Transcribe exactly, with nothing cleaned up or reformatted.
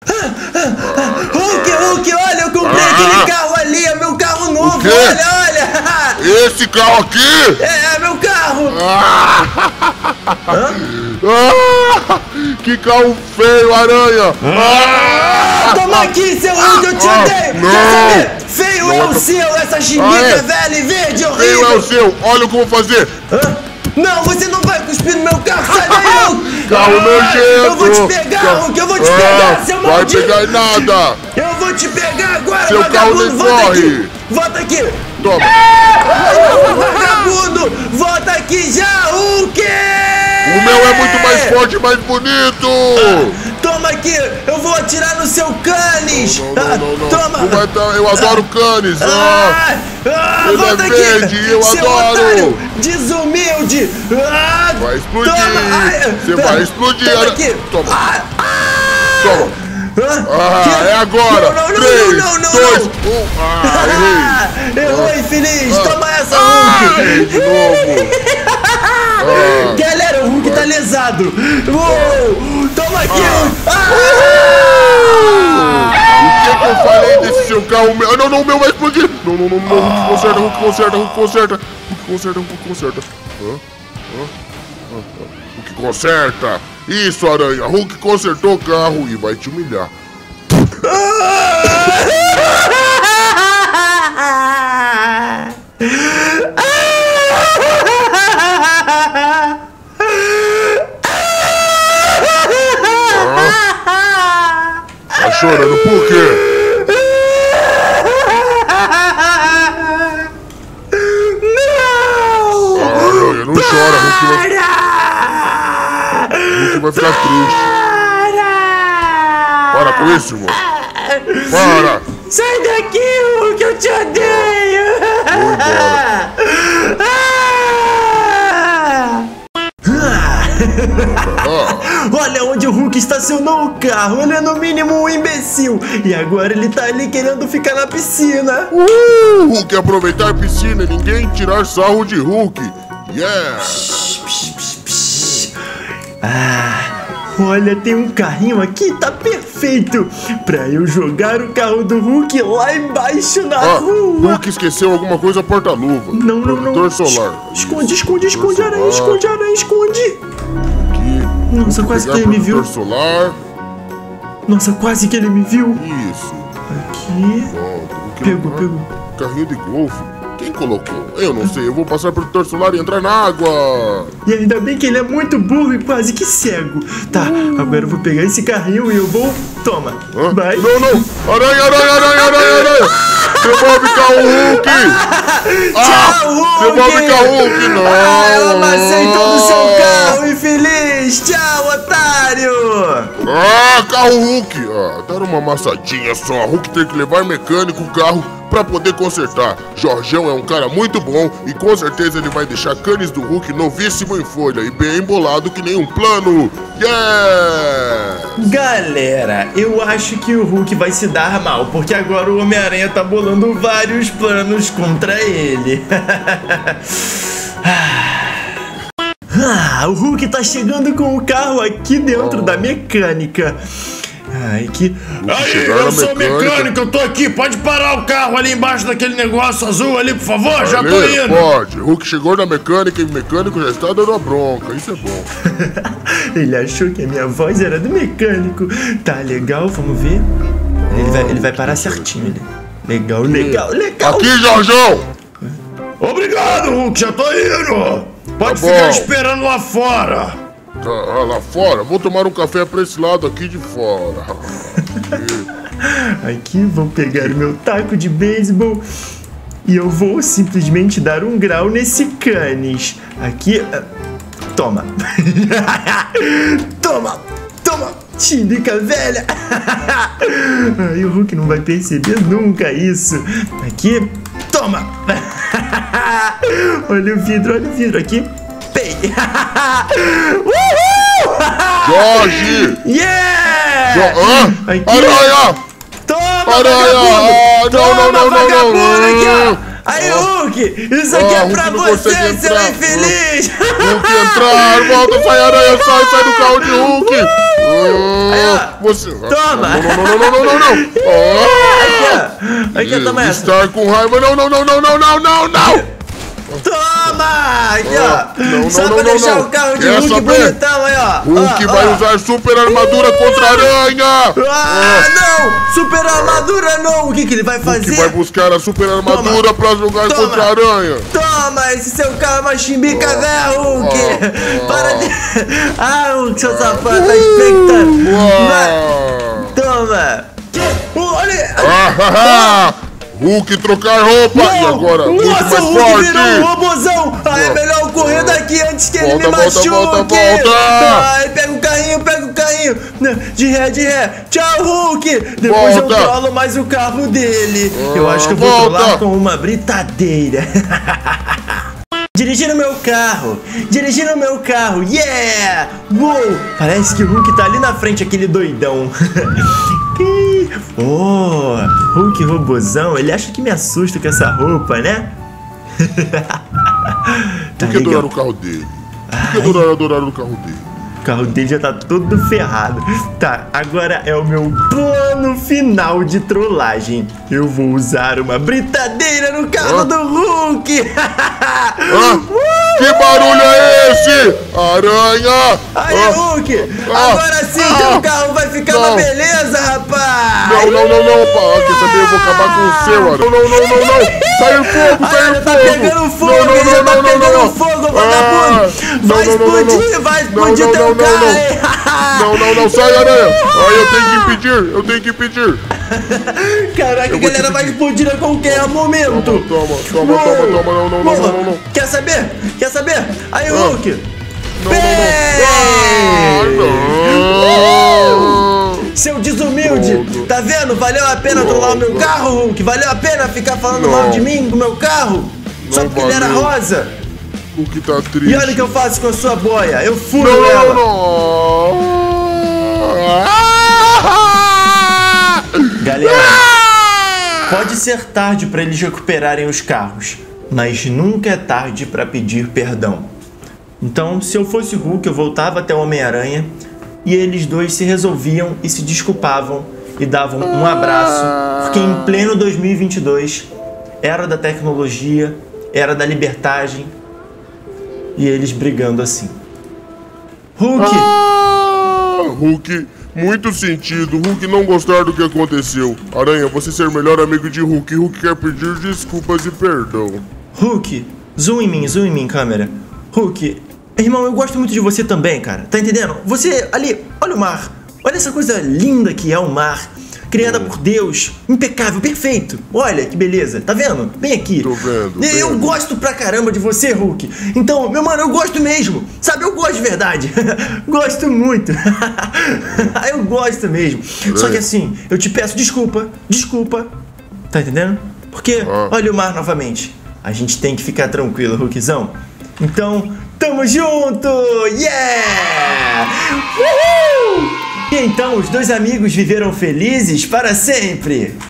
Hulk, Hulk, olha, eu comprei ah, aquele carro ali, é meu carro novo, olha, olha. Esse carro aqui? É, é meu carro. Ah, ah, que carro feio, Aranha. Ah, toma aqui, seu Hulk, eu te odeio. Não. Quer saber? Feio é o seu, essa ginica ah, é. velha e verde, horrível. Feio é o seu, olha o que eu vou fazer. Hã? Não, você não vai cuspir no meu carro, sai daí, Hulk! Carro nojento! Eu vou te pegar, Hulk, eu vou te pegar, ah, seu vai maldito! Vai pegar em nada! Eu vou te pegar agora, seu vagabundo! Carro Volta corre. aqui! Volta aqui! Toma! Vagabundo! Volta aqui já, Hulk! O meu é muito mais forte e mais bonito! Ah, toma aqui! Eu vou atirar no seu canis! Não, não, não, não. Toma! Não vai dar, eu adoro canis! Ah, ah, ele volta é aqui! verde, eu seu adoro! Otário, desumilde! Ah, vai explodir! Toma. Você vai explodir! Toma aqui! Toma! Ah, ah, Toma! Ah, que? é agora! Não, não, três, não, não, não, dois, não. um! Ah, errei! Errou, infeliz! Ah. Toma essa, ah, Hulk! errei de novo! Ah. Galera, o Hulk ah. tá lesado! Uou. Toma aqui! Ah. Ah. O que que eu falei desse seu carro? Meu? Não, não, o meu vai explodir! Não, não, não, não, Hulk conserta, Hulk conserta, Hulk conserta! Hulk conserta, Hulk conserta! Hã? Hã? Hã? Hulk conserta! Isso, Aranha! Hulk consertou o carro e vai te humilhar! Tá chorando por quê? Não! Aranha, não chora, Hulk vai... Hulk vai ficar triste. Para com isso, irmão. Para! Sai daqui, Hulk, eu te odeio! Vou embora. Olha onde o Hulk estacionou o carro. Ele é no mínimo um imbecil. E agora ele tá ali querendo ficar na piscina. Uh, Hulk aproveitar a piscina e ninguém tirar sarro de Hulk. Yeah! Psh, psh, psh, psh. Ah, olha, tem um carrinho aqui, tá perfeito pra eu jogar o carro do Hulk lá embaixo na ah, rua. Hulk esqueceu alguma coisa porta-luva. Não, não, não. Protetor solar. Esconde, esconde, esconde, aranha, esconde, aranha, esconde. Aqui. Nossa, quase que ele me viu. Solar. Nossa, quase que ele me viu. Isso. Aqui. Pronto. Pegou, pegou. Carrinho de golfe. Quem colocou? Eu não sei, eu vou passar pelo protetor solar e entrar na água. E ainda bem que ele é muito burro e quase que cego. Tá, uh. agora eu vou pegar esse carrinho e eu vou... Toma, Hã? vai. Não, não, aranha, aranha, aranha, aranha, aranha. Devolve com o Hulk. Ah, tchau, Hulk. Devolve com o Hulk, não. Ah, eu amassei todo o seu carro, infeliz. Tchau, otário. Ah, carro Hulk. Ah, dar uma amassadinha só. Hulk tem que levar mecânico o carro pra poder consertar. Jorjão é um cara muito bom e com certeza ele vai deixar canis do Hulk novíssimo em folha e bem embolado que nem um plano. Yeah! Galera, eu acho que o Hulk vai se dar mal, porque agora o Homem-Aranha tá bolando vários planos contra ele. Ah, o Hulk tá chegando com o carro aqui dentro oh. da mecânica. Ai, que... Aí, eu sou mecânico. mecânico, eu tô aqui. Pode parar o carro ali embaixo daquele negócio azul ali, por favor? Ali, já tô indo. Pode. Hulk chegou na mecânica e o mecânico já está dando a bronca. Isso é bom. Ele achou que a minha voz era do mecânico. Tá legal, vamos ver. Ele vai, ele vai parar certinho, né? Legal, legal, legal. Aqui, Jorjão. Obrigado, Hulk. Já tô indo. Pode tá ficar bom. esperando lá fora. Ah, lá fora? Vou tomar um café pra esse lado aqui de fora. Aqui, vou pegar o meu taco de beisebol e eu vou simplesmente dar um grau nesse canis. Aqui, toma. Toma, toma, tirica velha. Ai, o Hulk não vai perceber nunca isso. Aqui, toma. Olha o vidro, olha o vidro aqui. Uhul! Jorge! Yeah! Jo ah? Aqui. Aranha! Toma, Aranha! Ah, não, Toma, não, não, não, não! Aqui, Aí, Ah. Hulk, isso aqui Ah, é Hulk pra não você, consegue seu entrar. infeliz. Hulk entrar, volta, sai aranha, sai, sai do carro de Hulk. Ah, ó. você... Toma. Não, não, não, não, não, não, não. Ah. Aqui, ó. Aqui, toma essa. Estar com raiva, não, não, não, não, não, não, não, não. Toma! Aqui, Ah, ó. não, não, Só não, pra não, deixar não. o carro de Quer Hulk saber? bonitão aí, ó. Hulk Ó, vai ó. usar super armadura contra a aranha. Ah, não! Super armadura não! O que, que ele vai fazer? Hulk vai buscar a super armadura pra jogar Toma. contra a aranha. Toma! Esse seu carro é uma chimbica, velho, Hulk! ah, Para de... Ah, Hulk, seu safado, tá expectando! Uau. Toma! Uh, olha! Ah, ah, ah. Hulk trocar roupa Não. e agora muito Nossa, mais o Hulk forte. virou um robozão! Ah, é melhor eu correr daqui antes que ele Volta, me volta, machuque! volta, volta. Ai, pega o carrinho, pega o carrinho! De ré, de ré! Tchau, Hulk! Depois Volta. eu trolo mais o carro dele! Eu acho que eu vou volta. trollar com uma britadeira! Dirigindo meu carro! Dirigindo meu carro! Yeah! Uou! Parece que o Hulk tá ali na frente, aquele doidão! Que... Oh! Hulk robozão, ele acha que me assusta com essa roupa, né? Tá Por que legal. adoraram o carro dele? Por que adoraram, adoraram o carro dele? O carro dele já tá todo ferrado. Tá, agora é o meu plano final de trollagem. Eu vou usar uma britadeira no carro Hã? do Hulk! Ah, que barulho é esse? Aranha! Aí, Ah, Hulk! ah, Agora sim ah, teu carro vai ficar não. uma beleza, rapaz! Não, não, não, não, pá, quer saber? Eu vou acabar com o seu, Aranha. Não, não, não, não, não! Saiu fogo, Ah, saiu já fogo! tá pegando fogo, não, não, ele já não, tá não, pegando não, não. fogo, Ah, vagabundo! não, Vai não, não, não, explodir, não. vai Não, explodir não, teu não, não, carro! não. hein? Não, não, não, sai, Aranha! Ah, eu tenho que impedir, eu tenho que impedir! Caraca, a vou te galera vai explodir a qualquer momento! Toma, toma, toma, toma, toma, não, não, não, Uou. não, não, não. Quer saber? Quer saber? Aí, Ah. Hulk! Não, não, não. Ah, não. Seu desumilde! Pronto. Tá vendo? Valeu a pena trollar o meu Pronto. carro, Hulk? Valeu a pena ficar falando Não. mal de mim, do meu carro? Só Não porque ele era valeu. rosa? O que tá triste? E olha o que eu faço com a sua boia! Eu furo Não, ela! não, não. Galera, pode ser tarde para eles recuperarem os carros, mas nunca é tarde para pedir perdão. Então, se eu fosse o Hulk, eu voltava até o Homem-Aranha e eles dois se resolviam e se desculpavam e davam um abraço, porque em pleno dois mil e vinte e dois, era da tecnologia, era da libertagem, e eles brigando assim. Hulk! Ah, Hulk, muito sentido. Hulk não gostar do que aconteceu. Aranha, você ser melhor amigo de Hulk. Hulk quer pedir desculpas e perdão. Hulk, zoom em mim, zoom em mim, câmera. Hulk, irmão, eu gosto muito de você também, cara. Tá entendendo? Você ali, olha o mar. Olha essa coisa linda que é o mar. Criada por Deus, impecável, perfeito. Olha que beleza, tá vendo? Vem aqui. Tô vendo, Eu vendo. gosto pra caramba de você, Hulk. Então, meu mano, eu gosto mesmo. Sabe, eu gosto de verdade. Gosto muito. Eu gosto mesmo. Só que assim, eu te peço desculpa, desculpa. Tá entendendo? Porque, Ah. olha o mar novamente. A gente tem que ficar tranquilo, Hulkzão. Então, tamo junto! Yeah! Uhul! E então os dois amigos viveram felizes para sempre.